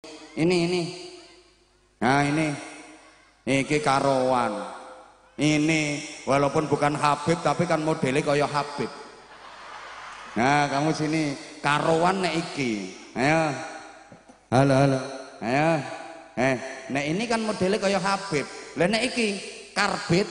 Ini. Nah ini karowan. Ini walaupun bukan Habib tapi kan modelnya kaya Habib. Nah kamu sini karowan nek iki. Ayo. Halo. Ayo. Nek ini kan modelnya kaya Habib. Lah nek iki karbit.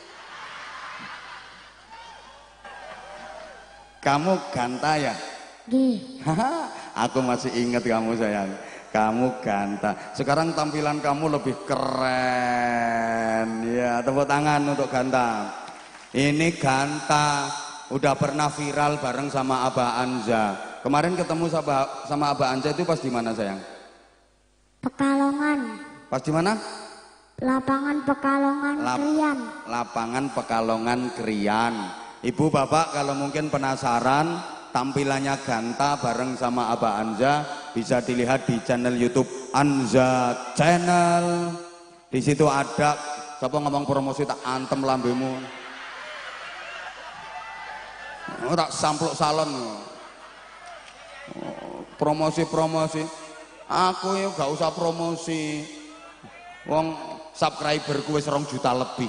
Kamu ganta ya? Nggih. Aku masih ingat kamu sayang. Kamu ganta. Sekarang tampilan kamu lebih keren. Ya, tepuk tangan untuk ganta. Ini ganta udah pernah viral bareng sama Abah Anza. Kemarin ketemu sama Abah Anza itu pas di mana sayang? Pekalongan. Pas di mana? Lapangan Pekalongan Krian. Lapangan Pekalongan Krian. Ibu bapak kalau mungkin penasaran tampilannya ganta bareng sama Abah Anza bisa dilihat di channel YouTube Anza Channel. Di situ ada siapa ngomong promosi tak antem lambemu. Oh, tak sampluk salon. Promosi. Aku ya gak usah promosi. Wong subscriberku wis 2 juta lebih.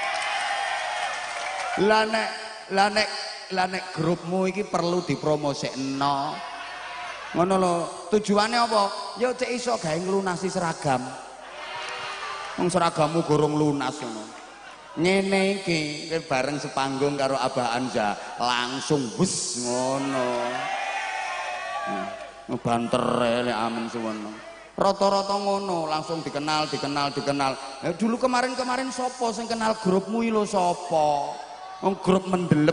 Lah nek grupmu iki perlu dipromosikno. Ngono lho, tujuannya apa? Ya cek iso gawe nglunasi seragam. Wong seragammu gorong lunas ngono. Ngene iki bareng sepanggung karo Abah Anza, langsung wis ngono. Banter lek amen suwono. Rata-rata ngono, langsung dikenal. Nah, dulu kemarin sapa sing kenal grupmu iki lho sapa? Wong grup mendelep.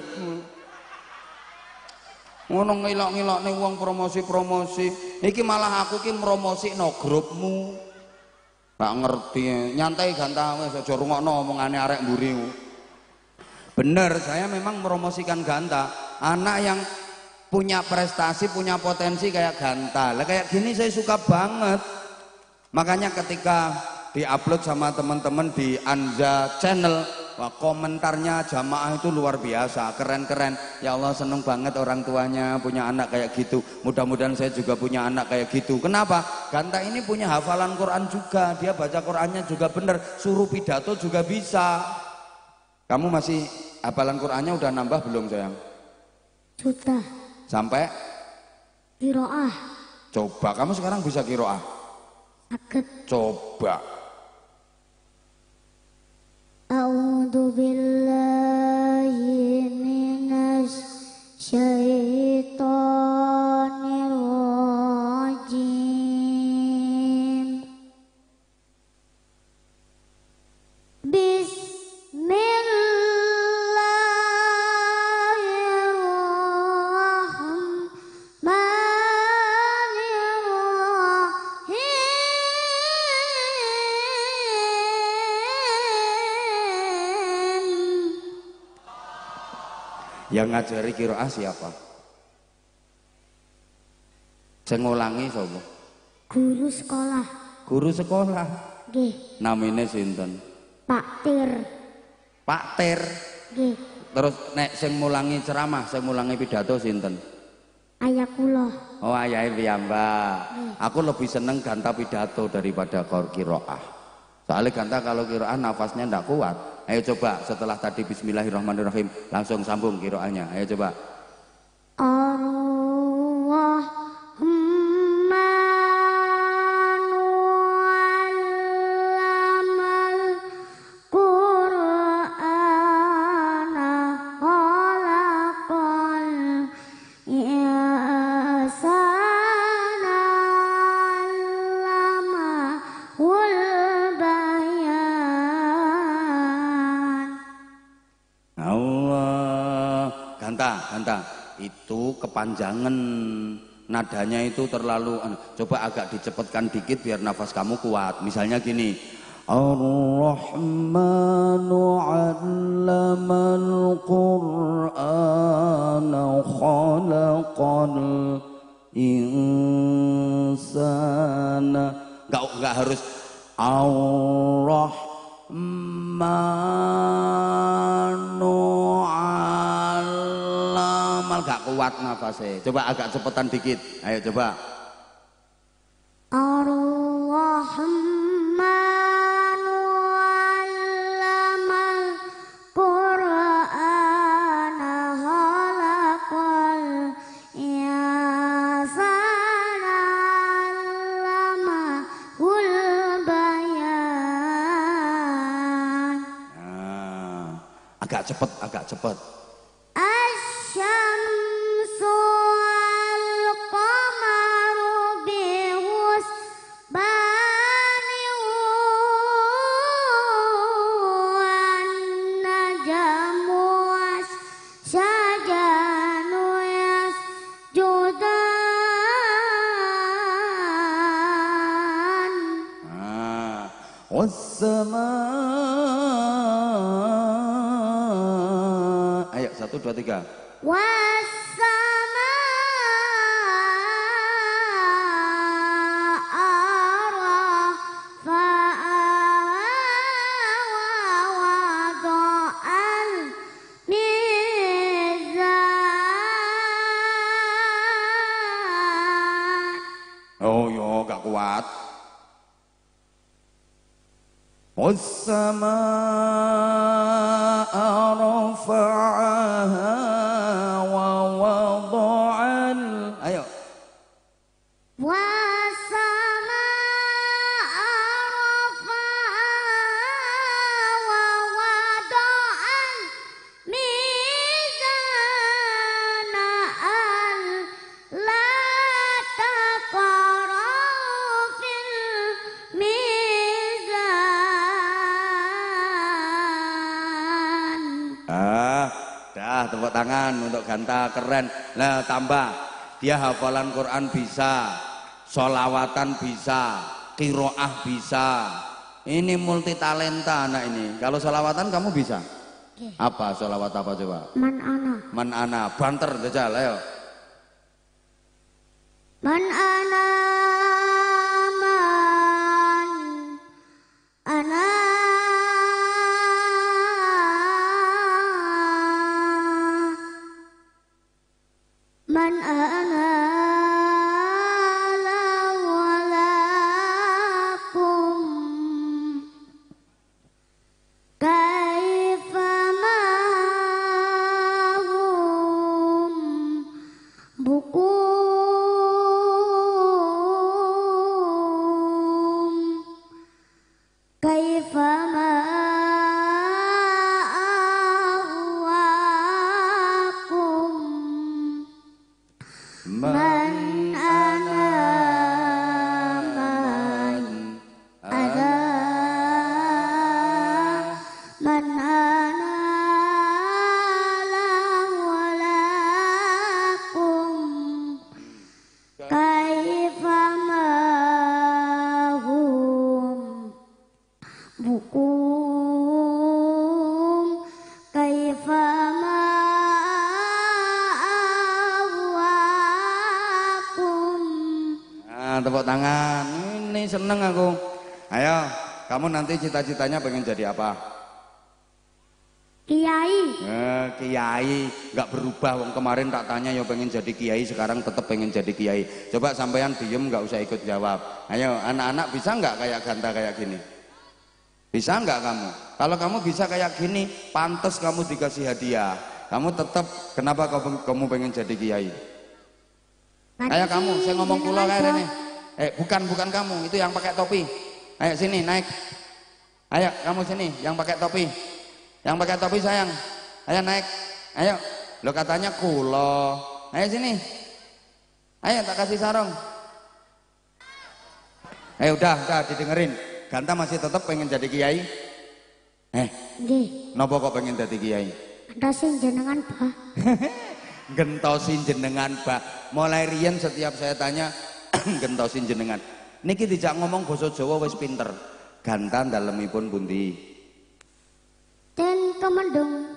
Ngono ngilok-ngilokne wong promosi. Iki malah aku ki mromosikno grupmu. Gak ngerti. Nyantai gantah wis aja rungokno omongane arek mburi. Bener, saya memang meromosikan Ganta. Anak yang punya prestasi, punya potensi kayak Ganta. Lah kayak gini saya suka banget. Makanya ketika diupload sama teman-teman di Anza Channel, wah komentarnya jamaah itu luar biasa, keren-keren. Ya Allah seneng banget orang tuanya punya anak kayak gitu. Mudah-mudahan saya juga punya anak kayak gitu. Kenapa? Ganta ini punya hafalan Quran juga. Dia baca Qurannya juga bener. Suruh pidato juga bisa. Kamu masih hafalan Qurannya udah nambah belum sayang? Sudah. Sampai? Kiroah. Coba, kamu sekarang bisa kiroah? Sakit. Coba. A'udzu billahi minasy syaithanir rajim. Yang ngajari kiroah siapa? Saya ngulangi sapa? Guru sekolah. Guru sekolah. Nggih. Namine sinten? Pak Tir. Pak Tir. Nggih. Terus nek sing mulangi ceramah, sing mulangi pidato sinten? Ayah kula. Oh ayahe piyambak. Aku lebih seneng Ganta pidato daripada kiroah. Soalnya Ganta kalau kiroah nafasnya ndak kuat. Ayo coba setelah tadi bismillahirrahmanirrahim langsung sambung kiroahnya. Ayo coba. Ganta, itu kepanjangan nadanya itu terlalu coba agak dicepatkan dikit biar nafas kamu kuat. Misalnya gini, Ar-Rahmanu 'allamal Qur'ana khalaqal insana. Enggak harus Ar-Rahmanu gak kuat nafasnya. Coba agak cepetan dikit. Ayo coba. Agak cepet, agak cepet. Asyamsu wal qamaru bihusbani wan najmu wasyajanu yasjudan. Wassama. Ayo 1 2 3. Wassama rafa'a wa wada'al mizan. Oh yo gak kuat. Wassamaa'a rafa'aha wa wada'al. Ayo. Wassama'a rafa'a wa wada'al mizana alla taqaru fil mizan. Dah tepuk tangan untuk Ganta, keren. Nah tambah, dia hafalan Quran bisa, sholawatan bisa, qiraah bisa. Ini multi talenta anak ini. Kalau sholawatan kamu bisa? Apa sholawat apa coba? Man ana. Man ana, banter jajal, ayo. Man ana man ana lawalakum kaifa mahum bukum kaifa Man ana man ana lawalakum kaifa mahum bukum kaifa Tepuk tangan. Ini seneng aku. Ayo, kamu nanti cita-citanya pengen jadi apa? Kiai. Kiai, nggak berubah. Wong kemarin tak tanya ya pengen jadi kiai, sekarang tetap pengen jadi kiai. Coba sampean diem, nggak usah ikut jawab. Ayo, anak-anak bisa nggak kayak Ganta kayak gini? Bisa nggak kamu? Kalau kamu bisa kayak gini, pantas kamu dikasih hadiah. Kamu tetap, kenapa kamu pengen jadi kiai? Ayo kamu, saya ngomong pulau kayak ini. Bukan kamu, itu yang pakai topi. Ayo sini naik. Ayo kamu sini, yang pakai topi. Yang pakai topi sayang. Ayo naik. Ayo. Lo katanya kulo. Ayo sini. Ayo tak kasih sarung. Udah didengerin. Ganta masih tetap pengen jadi kiai? Nggih. Napa kok pengen jadi kiai? Gentosin jenengan, Bah. Gentosin jenengan, Bah. Mulai riyen setiap saya tanya gentosin jenengan. Niki dijak ngomong basa Jawa wis pinter. Ganta dalemipun pundi? Ten Kemendung.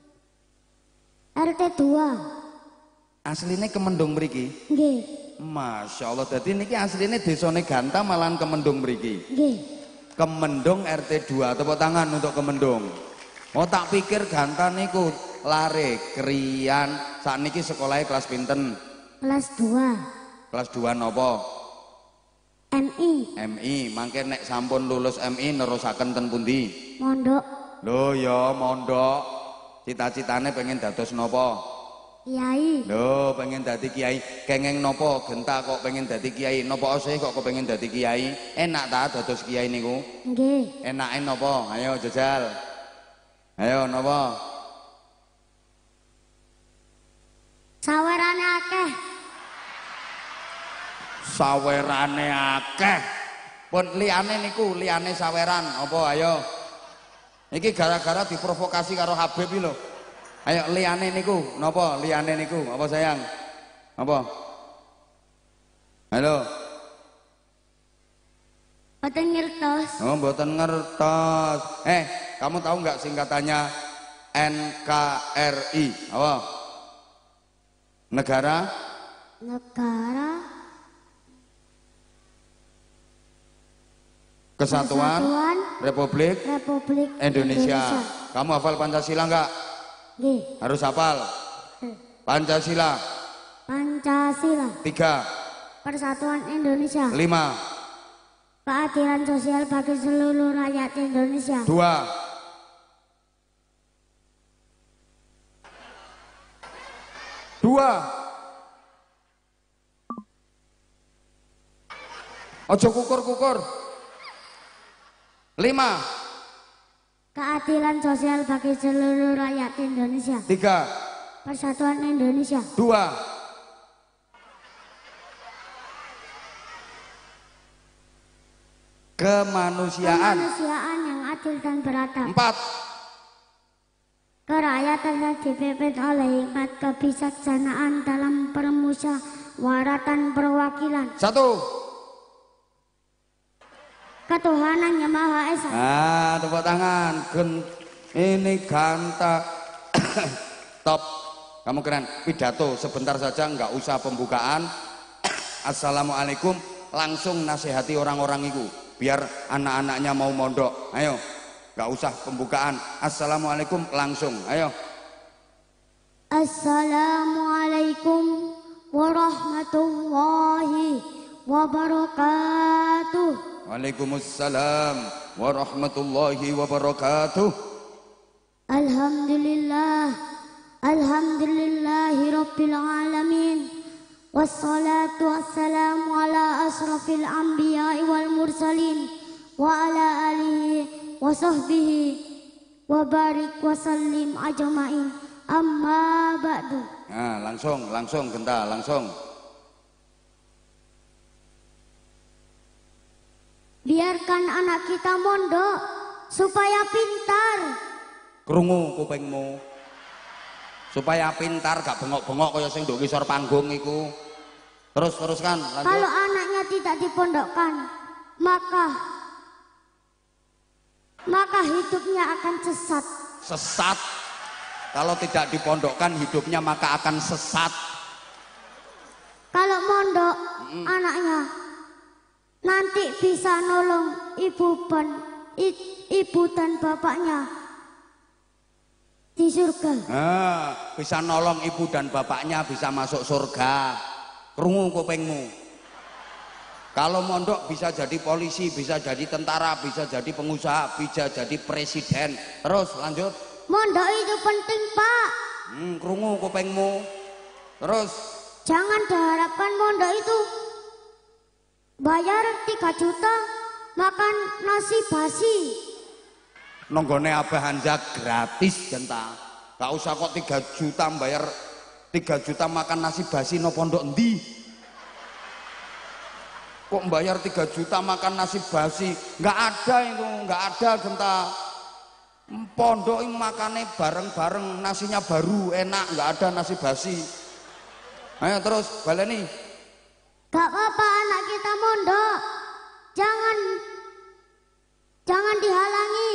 RT 2. Aslinya Kemendung mriki. Nggih. Masya Allah, jadi niki aslinya desane Ganta malahan Kemendung mriki. Nggih. Kemendung RT 2, tepuk tangan untuk Kemendung. Oh tak pikir Ganta niku lare krian. Saat niki sekolahnya kelas pinten? Kelas 2. Kelas 2 nopo? MI. MI, mangke nek sampun lulus MI nerusaken ten pundi? Mondok. Lho ya mondok. Cita-citane pengen dados nopo? Kiai. Lho pengen dadi kiai. Kenging nopo Genta kok pengen dadi kiai? Nopo sih kok pengen dadi kiai? Enak ta dados kiai niku? Nggih. Enake nopo? Ayo jajal. Ayo nopo? Sawerane akeh. Sawerane akeh. Pun liyane niku, liyane saweran apa ayo. Iki gara-gara diprovokasi karo Habib iki lho. Ayo liyane niku, napa liyane niku? Apa sayang? Apa? Halo. Mboten ngertos. Oh, mboten ngertos. Kamu tahu nggak singkatannya NKRI? Apa? Negara Kesatuan Republik Indonesia. Kamu hafal Pancasila nggak? Nggih. Harus hafal. Pancasila. 3. Persatuan Indonesia. 5. Keadilan sosial bagi seluruh rakyat Indonesia. 2. Ojo kukur-kukur. 5. Keadilan sosial bagi seluruh rakyat Indonesia. 3. Persatuan Indonesia. 2. Kemanusiaan yang adil dan beradab. 4. Kerakyatan yang dipimpin oleh hikmat kebijaksanaan dalam permusyawaratan perwakilan. 1. Ketuhanan yang Maha Esa. Tepuk tangan. Ini ganta. Top. Kamu keren. Pidato sebentar saja, nggak usah pembukaan. Assalamualaikum, langsung nasihati orang-orang itu biar anak-anaknya mau mondok. Ayo, nggak usah pembukaan. Assalamualaikum langsung. Ayo. Assalamualaikum warahmatullahi wabarakatuh. Waalaikumsalam warahmatullahi wabarakatuh. Alhamdulillahi rabbil alamin. Wassalatu wassalamu ala asrafil anbiya'i wal mursalin wa ala alihi wa sahbihi wa barik wa sallim ajma'in. Amma ba'du. Langsung genta, langsung. Biarkan anak kita mondok supaya pintar. Krungu kupingmu. Supaya pintar, gak bengok-bengok kaya sing nduk ngisor panggung iku. Teruskan, lanjut. Kalau anaknya tidak dipondokkan, maka hidupnya akan sesat. Sesat. Kalau tidak dipondokkan hidupnya maka akan sesat. Kalau mondok anaknya nanti bisa nolong ibu dan bapaknya di surga. Bisa nolong ibu dan bapaknya, bisa masuk surga. Krungu kupingmu. Kalau mondok bisa jadi polisi, bisa jadi tentara, bisa jadi pengusaha, bisa jadi presiden. Terus lanjut. Mondok itu penting, Pak. Krungu kupingmu. Terus. Jangan diharapkan mondok itu bayar 3 juta makan nasi basi. Nonggone Abah Hanja gratis genta. Gak usah kok 3 juta bayar 3 juta makan nasi basi no pondok endi. Kok bayar 3 juta makan nasi basi? Gak ada itu, gak ada genta. Pondok ini makannya bareng-bareng, nasinya baru enak, gak ada nasi basi. Ayo terus baleni. Gak apa-apa anak kita mondok, jangan dihalangi.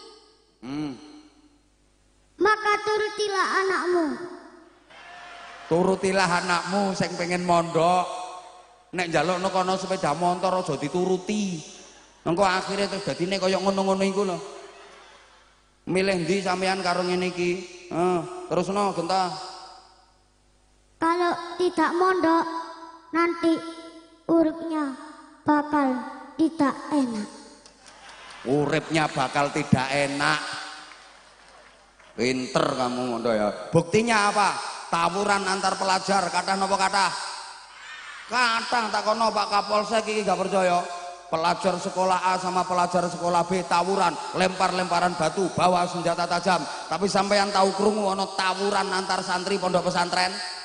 Maka turutilah anakmu. Turutilah anakmu sing pengen mondok. Nek njalukno kono sepeda motor aja dituruti. Engko akhire terus dadine kaya ngono-ngono iku lho. Milih ndi sampean karo ngene iki? Terusno genta. Kalau tidak mondok nanti uripnya bakal tidak enak. Uripnya bakal tidak enak. Pinter kamu mondok ya. Buktinya apa? Tawuran antar pelajar, kathah napa kathah? Kathah takono Pak Kapolsek iki gak percaya. Pelajar sekolah A sama pelajar sekolah B tawuran, lempar-lemparan batu, bawa senjata tajam. Tapi sampeyan tahu krungu ana tawuran antar santri pondok pesantren?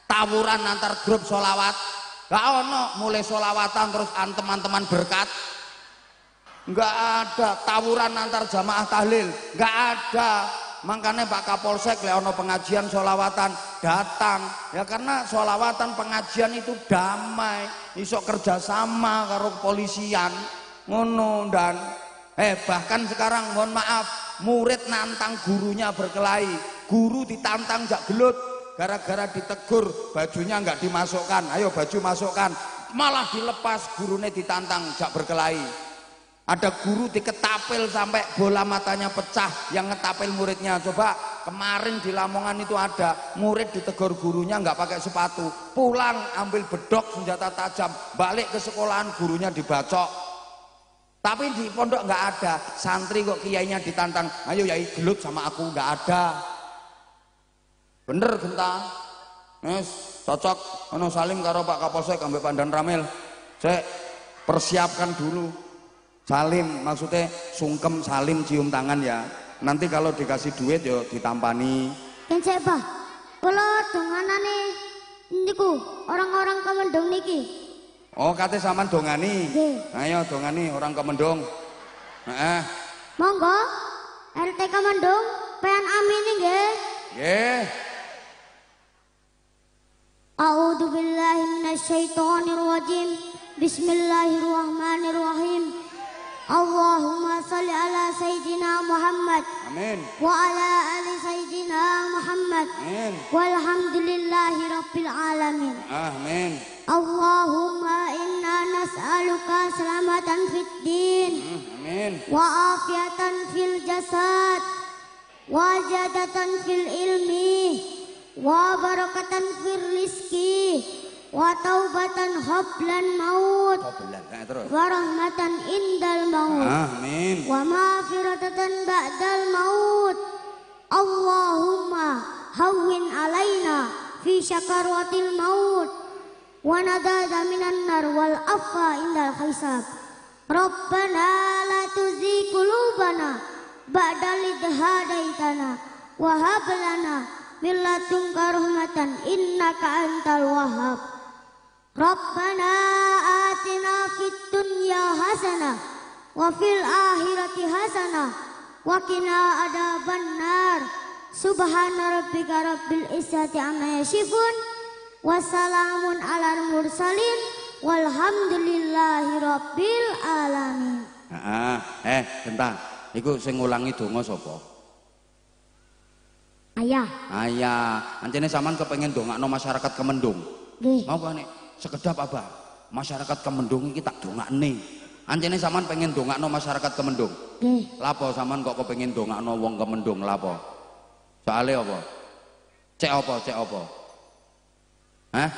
tawuran antar grup solawat, gak ono mulai solawatan terus teman-teman berkat, gak ada tawuran antar jamaah tahlil, gak ada. Makanya Pak Kapolsek le ono pengajian solawatan datang ya, karena solawatan pengajian itu damai, iso kerjasama karo kepolisian ngono. Dan bahkan sekarang mohon maaf, murid nantang gurunya berkelahi, guru ditantang jak gelut gara-gara ditegur bajunya nggak dimasukkan, ayo baju masukkan, malah dilepas, gurunya ditantang jak berkelahi. Ada guru diketapel sampai bola matanya pecah, yang ngetapel muridnya. Coba kemarin di Lamongan itu ada murid ditegur gurunya nggak pakai sepatu, pulang ambil bedok senjata tajam, balik ke sekolahan gurunya dibacok. Tapi di pondok nggak ada, santri kok kiainya ditantang, ayo yai gelut sama aku, nggak ada. Bener genta, cocok. Ono salim karo Pak Kapolsek ambek Pandan Ramil, saya persiapkan dulu. Salim maksudnya sungkem, salim, cium tangan ya. Nanti kalau dikasih duit yo ditampani. Yang siapa? Kalau donganane niku orang-orang Kemendung niki. Oh kate sampean dongani. Nggih. Ayo dongani orang Kemendung. Monggo RT Kemendung, pean amin nggih. Nggih. A'udzu billahi minasyaitonir rajim. Bismillahirrahmanirrahim. Allahumma salli ala Sayyidina Muhammad. Amin. Wa ala ali Sayyidina Muhammad. Amin. Walhamdulillahi Rabbil Alamin. Amin. Allahumma inna nas'aluka selamatan fid din. Amin. Wa afiatan fil jasad. Wa jadatan fil ilmi. Wa barakatan fil rizki. Wa taubatan hoblan maut. Wa rahmatan indal maut. Amin. Wa maghfiratan ba'dal maut. Allahumma hawwin alaina fi syakaratil maut wa nadada minan nar wal afwa indal hisab. Rabbana la tuzigh qulubana ba'da idh hadaitana wa hab lana min ladunka rahmatan innaka antal wahhab. Rabbana atina fid dunya hasanah wa fil akhirati hasanah wa qina adzabannar. Subhana rabbika rabbil izzati amma yasifun wa salamun alal mursalin walhamdulillahi rabbil alamin. Bentar, iku sing ngulangi donga sapa? Ayah. Ayah, ancene sampean kepengin dongakno masyarakat Kemendung. Nggih. Mau kok nek sekedap apa? Masyarakat Kemendung iki tak dongakne. Ancene sampean pengen dongakno masyarakat Kemendung. Nggih. Lapo sampean kok kepengin dongakno wong Kemendung lapo? Soale apa? Cek apa? Hah?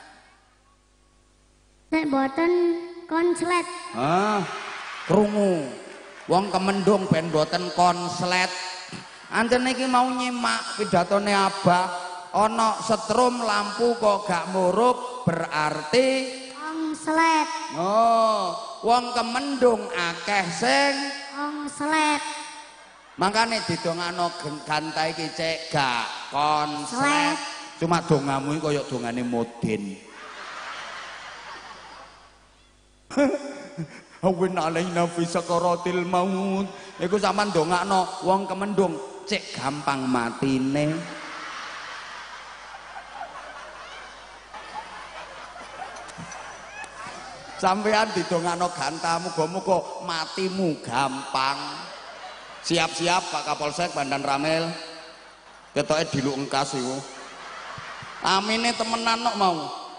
Nek boten konslet. Krungu. Wong Kemendung ben boten konslet. Antene iki mau nyimak pidatone Abah, ana setrum lampu kok gak murup berarti Konslet. oh, wong Kemendung akeh sing Konslet. makane didongakno ganta iki cek gak konslet. Cuma dongamu iki kaya dongane Mudin. Hawin alaina fi sakaratil maut. Iku sampean dongakno wong Kemendung cek gampang matine. Sampean didongakno ganta muga-muga matimu gampang. Siap-siap Pak Kapolsek Pandan Ramil. Ketoke diluk engkas iku. Amine temenan kok mau.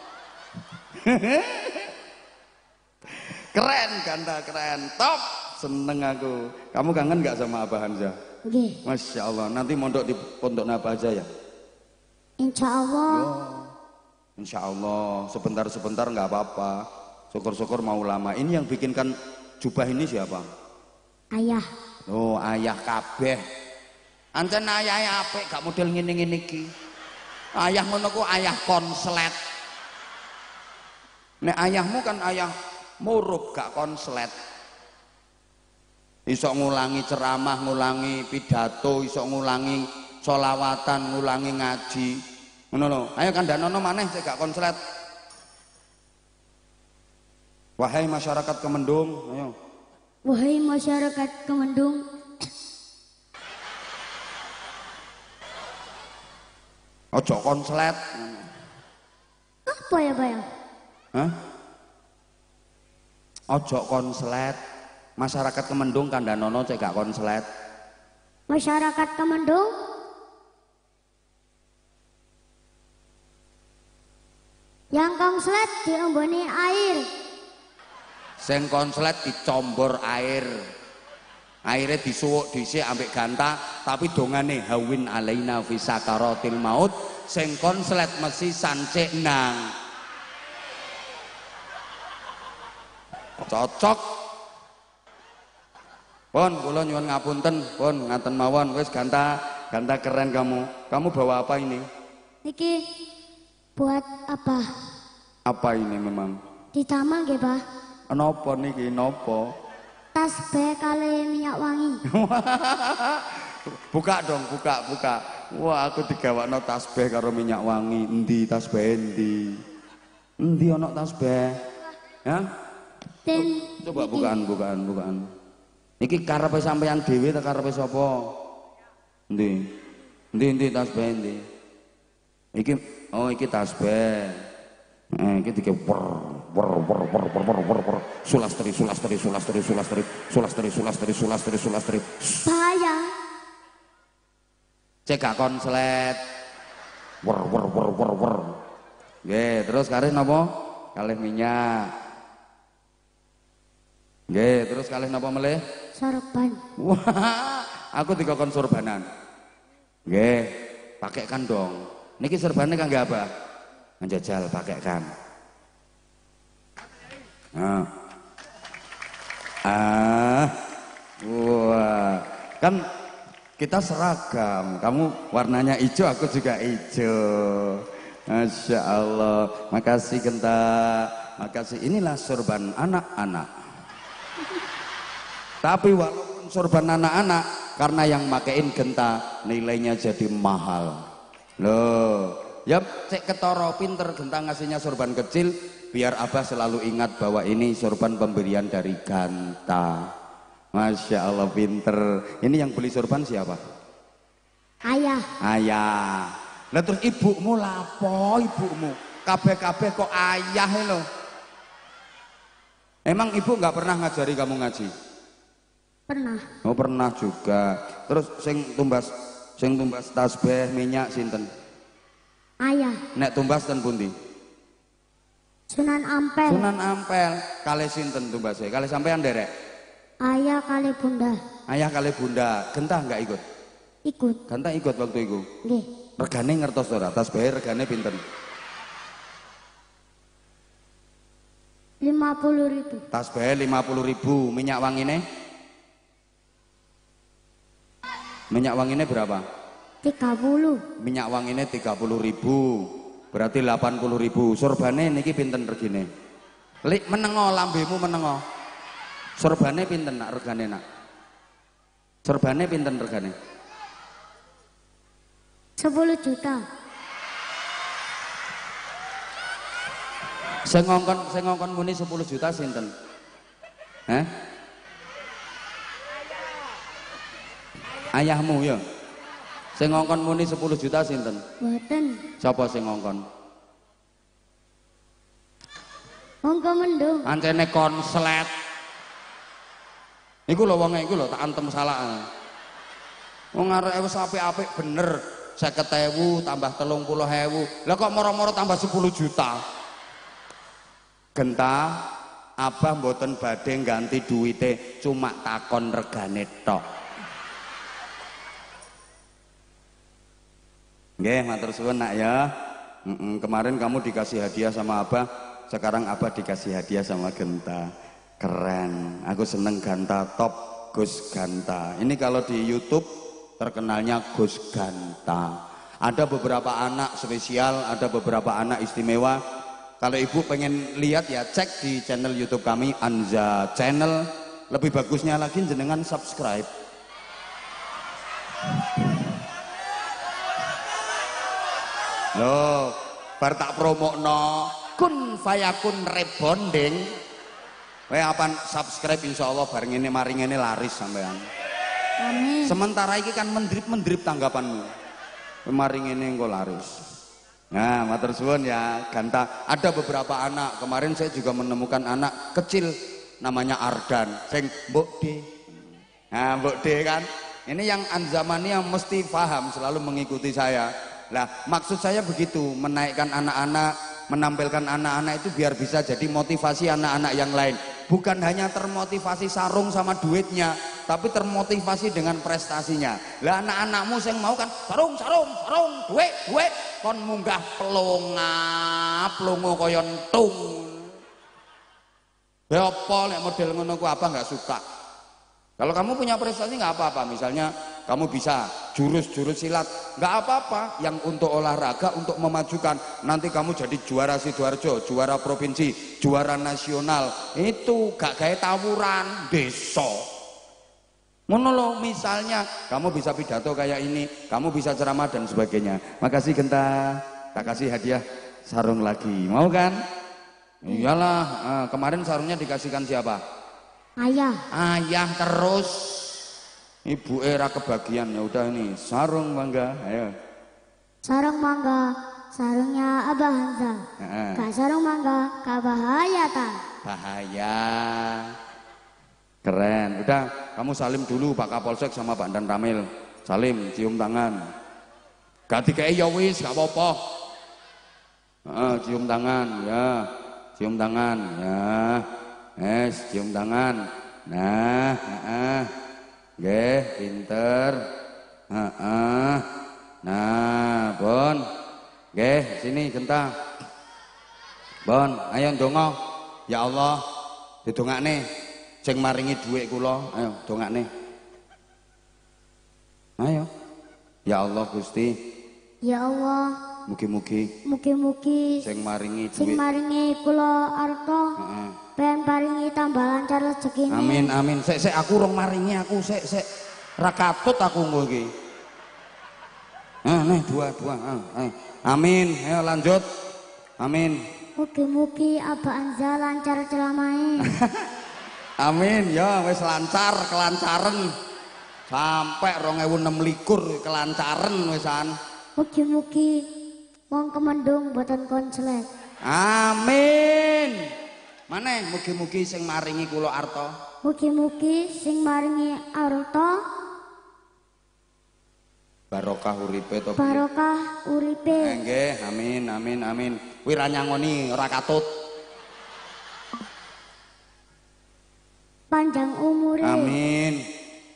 Keren ganda, keren, top, seneng aku. Kamu kangen gak sama Abah Hamzah? Nggih. Masya Allah, nanti mondok di pondok Abah aja ya? Insya Allah. Insya Allah, sebentar-sebentar nggak apa-apa. Syukur-syukur mau lama. Ini yang bikinkan jubah ini siapa? Ayah. Oh, ayah kabeh. Ancen ayah apik, gak model ngene-ngene iki. Ayah ngono ku ayah konslet. Nek ayahmu kan ayah murub gak konslet. Iso ngulangi ceramah, ngulangi pidato, iso ngulangi sholawatan, ngulangi ngaji. Ngono lho. Ayo kandhanono maneh cek gak konslet. Wahai masyarakat Kemendung, ayo. Wahai masyarakat Kemendung, Ojo konslet. apa ya Bayang? Hah? Ojo konslet. Masyarakat Kemendung kandhanono cek gak konslet. Masyarakat Kemendung, yang konslet diomboni air. Sing konslet dicombor air. Airnya disuwuk dhisik ambek ganta, tapi dongane hawin alaina fi sakaratil maut. Sing konslet mesti sancik nang. Cocok. Pon, kula nyuwun ngapunten, pon ngaten mawon wis ganta keren kamu. Kamu bawa apa ini? Niki buat apa? Apa ini memang? Di taman nggih, Pak. Napa niki napa? Tasbih kali minyak wangi. Buka dong, buka. Wah, aku digawakno tasbih karo minyak wangi. Endi tasbih endi? Endi ana tasbih? Ya? Coba bukaan. Iki karepe sampean dhewe ta karepe sapa? Endi tasbih endi? Iki tasbih. Iki dike sulastri. Bahaya. Cek gak konslet. Nggih, terus kalih napa? Kalih minyak. Nggih, terus kalih napa melih? Sorban. Wah, aku dikokon sorbanan. Nggih, pakaikan dong. Niki sorbannya kangge apa? Menjajal pakaikan. Wah, kan kita seragam. Kamu warnanya hijau, aku juga hijau. Masya Allah. Makasih Genta. Makasih. Inilah sorban anak-anak. Tapi walaupun sorban anak-anak, karena yang makein Genta nilainya jadi mahal. Loh, ya cek ketoro pinter Genta ngasihnya sorban kecil, biar Abah selalu ingat bahwa ini sorban pemberian dari Ganta. Masya Allah pinter. Ini yang beli sorban siapa? Ayah. Lah terus ibumu lapo ibumu? Kabeh-kabeh kok ayah lo? Emang ibu nggak pernah ngajari kamu ngaji? Pernah. Oh pernah juga. Terus sing tumbas tasbih minyak sinten? Ayah. Nek tumbas ten pundi? Sunan Ampel. Sunan Ampel. Kalih sinten tumbase? Kalih sampean derek? Ayah kali bunda. Ayah kalih bunda. Gentah nggak ikut? Ikut. Gentah ikut waktu itu? Nggih. Regane ngertos ora? Tasbih regane pinten? 50.000. Tasbih 50.000. Minyak wangine? Minyak wanginya berapa? 30. Minyak wanginya 30.000. Berarti 80.000. Sorbane niki pinten regine? Lik menengo lambemu menengo. Sorbane pinten nak regane nak? Sorbane pinten regane? 10 juta. Sing ngongkon muni 10 juta sinten? Hah? Ayahmu ya. Sing ngongkon muni 10 juta sinten? Mboten. Sapa sing ngongkon? Wong Kemendung. Ancene konslet. Iku lho wonge iku lho tak antem salah. Wong arek wis apik-apik bener 50.000 tambah 30.000. Lah kok moro-moro tambah 10 juta. Genta Abah mboten badhe ganti duwite, cuma takon regane tok. Nggih, matur suwun nak ya. Kemarin kamu dikasih hadiah sama Abah, sekarang Abah dikasih hadiah sama Genta. Keren, aku seneng Ganta top, Gus Ganta. Ini kalau di YouTube terkenalnya Gus Ganta. Ada beberapa anak spesial, ada beberapa anak istimewa. Kalau ibu pengen lihat ya cek di channel YouTube kami Anza Channel. Lebih bagusnya lagi jenengan subscribe. Loh, bar tak promokno kun fayakun rebonding. Kowe apan subscribe insyaallah bar ngene mari ngene laris sampean. Amin. Sementara iki kan mendrip tanggapanmu. Kowe mari ngene engko laris. Nah, matur suwun ya, Ganta. Ada beberapa anak, kemarin saya juga menemukan anak kecil namanya Ardan, sing Mbok D. Nah, Mbok D kan. Ini yang Anzamani yang mesti paham selalu mengikuti saya. Lah, maksud saya begitu, menaikkan anak-anak, menampilkan anak-anak itu biar bisa jadi motivasi anak-anak yang lain. Bukan hanya termotivasi sarung sama duitnya, tapi termotivasi dengan prestasinya. Lah anak-anakmu yang mau kan sarung, duit, kon munggah pelongo kaya entung. Ya apa nek model ngono ku apa nggak suka. Kalau kamu punya prestasi nggak apa-apa, misalnya kamu bisa jurus silat, nggak apa-apa. Yang untuk olahraga, untuk memajukan, nanti kamu jadi juara Sidoarjo, juara provinsi, juara nasional, itu gak kayak tawuran desa. Ngono loh, misalnya kamu bisa pidato kayak ini, kamu bisa ceramah dan sebagainya. Makasih Genta, tak kasih hadiah sarung lagi, mau kan? Iyalah, kemarin sarungnya dikasihkan siapa? Ayah terus. Ibu era kebagian, ya udah ini sarung mangga, ayo. Sarung mangga, sarungnya Abah Hamza. Kak sarung mangga, Kak bahaya tak? Bahaya. Keren. Udah, kamu salim dulu Pak Kapolsek sama Pak Dan Ramil. Salim, cium tangan. Gak dikei ya wis, gak apa-apa. Cium tangan, ya. Cium tangan, ya. Cium tangan. Nah, nggih, pinter. Nah, Bon. Nggih, sini Genta. Bon, ayo ndonga. Ya Allah, didongakne sing maringi dhuwit kula. Ayo dongakne. Ayo. Ya Allah Gusti. Ya Allah. Mugi-mugi sing maringi kula arta. Ben paringi tambah lancar rezekine. Amin amin. Sik aku rong maringi aku sik. Ra katut aku engko iki. Nih dua. Amin. Ayo lanjut. Amin. Mugi-mugi Abah Anza lancar celamahe. Amin. Ya wis lancar, kelancaran. Sampai 2026 kelancaran wisan. Mugi-mugi wong Kemendung boten konslet. Amin. Maneh mugi-mugi sing maringi kula arta. Mugi-mugi sing maringi arta barokah uripe to. Barokah uripe. Nggih, amin. Kuwi ra nyangoni ora katut. Panjang umure. Amin.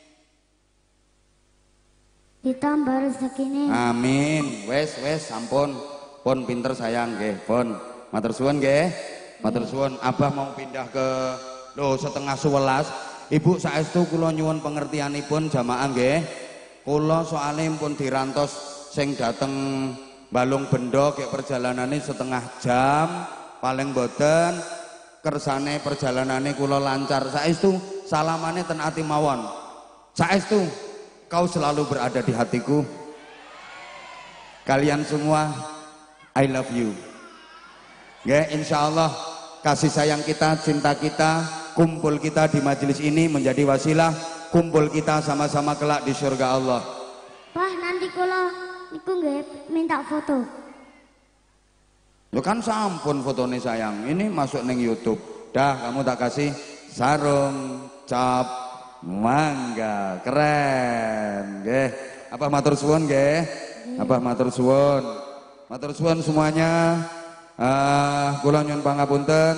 Ditambah rezekine. Amin. Wes sampun. Pun pinter sayang nggih, pun. Matur suwun nggih. Matur suwun, Abah mau pindah ke 10:30. Ibu saestu kula nyuwun pengertianipun jamaah nggih. Kula soalé pun dirantos sing dateng Balung Bendo kek perjalanane setengah jam paling boten kersane perjalanane kula lancar. Saestu salamane ten ati mawon. Saestu kau selalu berada di hatiku. Kalian semua I love you. Nggih, insyaallah kasih sayang kita, cinta kita, kumpul kita di majelis ini menjadi wasilah kumpul kita sama-sama kelak di surga Allah. Wah, nanti kula niku nggih minta foto. Lo kan sampun fotonya sayang, ini masuk neng YouTube. Dah kamu tak kasih sarung cap mangga, keren, nggih. Apa matur suwun nggih? Apa matur suwun? Matur suwun semuanya. Kula nyuwun pangapunten.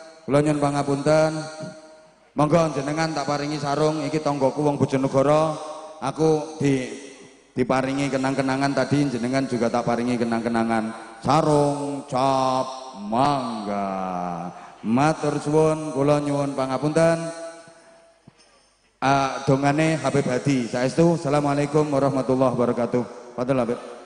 Monggo jenengan tak paringi sarung iki tanggoku wong Bojonegoro. Aku diparingi kenang-kenangan tadi, jenengan juga tak paringi kenang-kenangan sarung cap mangga. Matur suwun, kula nyuwun pangapunten. Dongane Habib Hadi saestu. Assalamualaikum warahmatullahi wabarakatuh. Padahal Habib